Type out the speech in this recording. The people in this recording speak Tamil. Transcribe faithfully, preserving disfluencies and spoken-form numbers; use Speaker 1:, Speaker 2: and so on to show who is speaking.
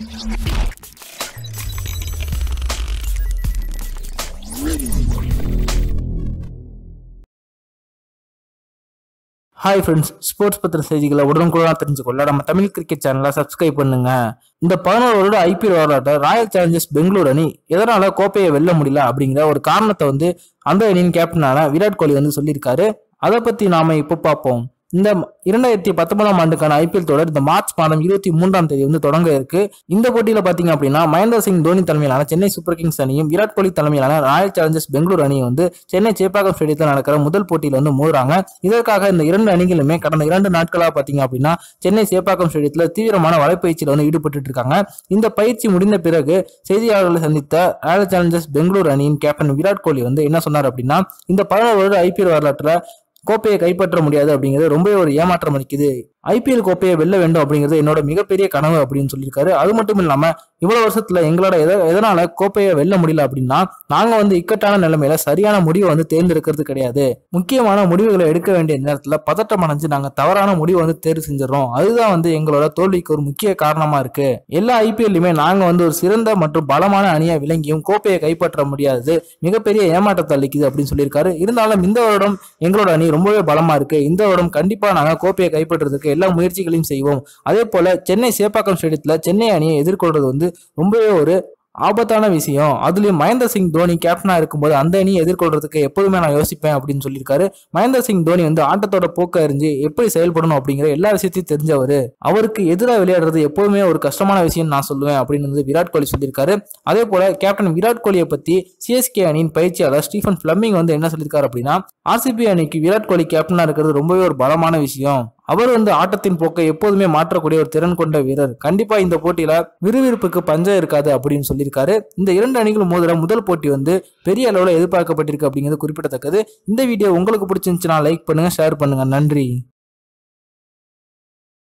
Speaker 1: Hi friends, ஸ்போர்ட்ஸ் பத்திர செய்திகளை உடனுக்குடன் தெரிஞ்சுக்கொள்ள நம்ம தமிழ் கிரிக்கெட் சேனலை சப்ஸ்கிரைப் பண்ணுங்க. இந்த பதினோரு வருட ஐபிஎல் வரலாற்று ராயல் சேலஞ்சர்ஸ் பெங்களூர் அணி எதனால கோப்பையை வெல்ல முடியல அப்படிங்கிற ஒரு காரணத்தை வந்து அந்த அணியின் கேப்டனான விராட் கோலி வந்து சொல்லியிருக்காரு. அதை பத்தி நாம இப்போ பார்ப்போம். இந்த இரண்டாயிரத்தி பத்தொன்பதாம் ஆண்டுக்கான ஐபிஎல் தொடர் இந்த மார்ச் மாதம் இருபத்தி மூன்றாம் தேதி வந்து தொடங்க இருக்கு. இந்த போட்டியில பாத்தீங்க அப்படின்னா மகேந்திர சிங் தோனி தலைமையிலான சென்னை சூப்பர் கிங்ஸ் அணியும் விராட் கோலி தலைமையிலான ராயல் சேலஞ்சர்ஸ் பெங்களூர் அணியும் வந்து சென்னை சேப்பாக்கம் ஸ்டேடியத்தில் நடக்கிற முதல் போட்டியில வந்து மோதுறாங்க. இதற்காக இந்த இரண்டு அணிகளுமே கடந்த இரண்டு நாட்களா பாத்தீங்க அப்படின்னா சென்னை சேப்பாக்கம் ஸ்டேடியத்தில் தீவிரமான வலைப்பயிற்சியில வந்து ஈடுபட்டு இருக்காங்க. இந்த பயிற்சி முடிந்த பிறகு செய்தியாளர்களை சந்தித்த ராயல் சேலஞ்சர்ஸ் பெங்களூர் அணியின் கேப்டன் விராட் கோலி வந்து என்ன சொன்னார் அப்படின்னா, இந்த பதினோரு வருட ஐபிஎல் வரலாற்றுல கோப்பையை கைப்பற்ற முடியாது அப்படிங்கிறது ரொம்ப ஒரு ஏமாற்றம் அளிக்குது. ஐபிஎல் கோப்பையை வெல்ல வேண்டும் அப்படிங்கிறது என்னோட மிகப்பெரிய கனவு அப்படின்னு சொல்லியிருக்காரு. அது மட்டும் இல்லாம இவ்வளவு வருஷத்துல எங்களோட எத எதனால கோப்பையை வெல்ல முடியல அப்படின்னா, நாங்க வந்து இக்கட்டான நிலைமையில சரியான முடிவை வந்து தேர்ந்தெடுக்கிறது கிடையாது. முக்கியமான முடிவுகளை எடுக்க வேண்டிய நேரத்துல பதட்டம் அடைஞ்சு நாங்க தவறான முடிவை வந்து தேர்வு செஞ்சிடறோம். அதுதான் வந்து எங்களோட தோல்விக்கு ஒரு முக்கிய காரணமா இருக்கு. எல்லா ஐபிஎல்லுமே நாங்க வந்து ஒரு சிறந்த மற்றும் பலமான அணியை விளங்கியும் கோப்பையை கைப்பற்ற முடியாது மிகப்பெரிய ஏமாற்றத்தை அளிக்குது அப்படின்னு சொல்லியிருக்காரு. இருந்தாலும் இந்த வருடம் எங்களோட அணி ரொம்பவே பலமா இருக்கு. இந்த வருடம் கண்டிப்பா நாங்க கோப்பையை கைப்பற்றுறதுக்கு எல்லா முயற்சிகளையும் செய்வோம். அதே போல சென்னை சேப்பாக்கம் ஸ்டேடியத்துல சென்னை அணியை எதிர்கொள்றது வந்து ரொம்பவே ஒரு ஆபத்தான விஷயம். அதுலயும் மகேந்திர சிங் தோனி கேப்டனா இருக்கும்போது அந்த அணியை எதிர்கொள்றதுக்கு எப்போதுமே நான் யோசிப்பேன் அப்படின்னு சொல்லியிருக்காரு. மகேந்திர சிங் தோனி வந்து ஆட்டத்தோட போக்க அறிஞ்சு எப்படி செயல்படணும் அப்படிங்கிற எல்லா விஷயத்தையும் தெரிஞ்சவர். அவருக்கு எதிராக விளையாடுறது எப்போதுமே ஒரு கஷ்டமான விஷயம் நான் சொல்லுவேன் அப்படின்னு வந்து விராட் கோலி சொல்லியிருக்காரு. அதே போல கேப்டன் விராட் கோலியை பத்தி சிஎஸ்கே அணியின் பயிற்சியாளர் ஸ்டீஃபன் பிளமிங் வந்து என்ன சொல்லியிருக்காரு அப்படின்னா, ஆர்சிபி அணிக்கு விராட் கோலி கேப்டனா இருக்கிறது ரொம்பவே ஒரு பலமான விஷயம். அவர் வந்து ஆட்டத்தின் போக்கை எப்போதுமே மாற்றக்கூடிய ஒரு திறன் கொண்ட வீரர். கண்டிப்பா இந்த போட்டியில விறுவிறுப்புக்கு பஞ்சம் இருக்காது அப்படின்னு சொல்லியிருக்காரு. இந்த இரண்டு அணிகளும் மோதுற முதல் போட்டி வந்து பெரிய அளவுல எதிர்பார்க்கப்பட்டிருக்கு அப்படிங்கிறது குறிப்பிடத்தக்கது. இந்த வீடியோ உங்களுக்கு பிடிச்சிருந்துச்சுன்னா லைக் பண்ணுங்க, ஷேர் பண்ணுங்க. நன்றி.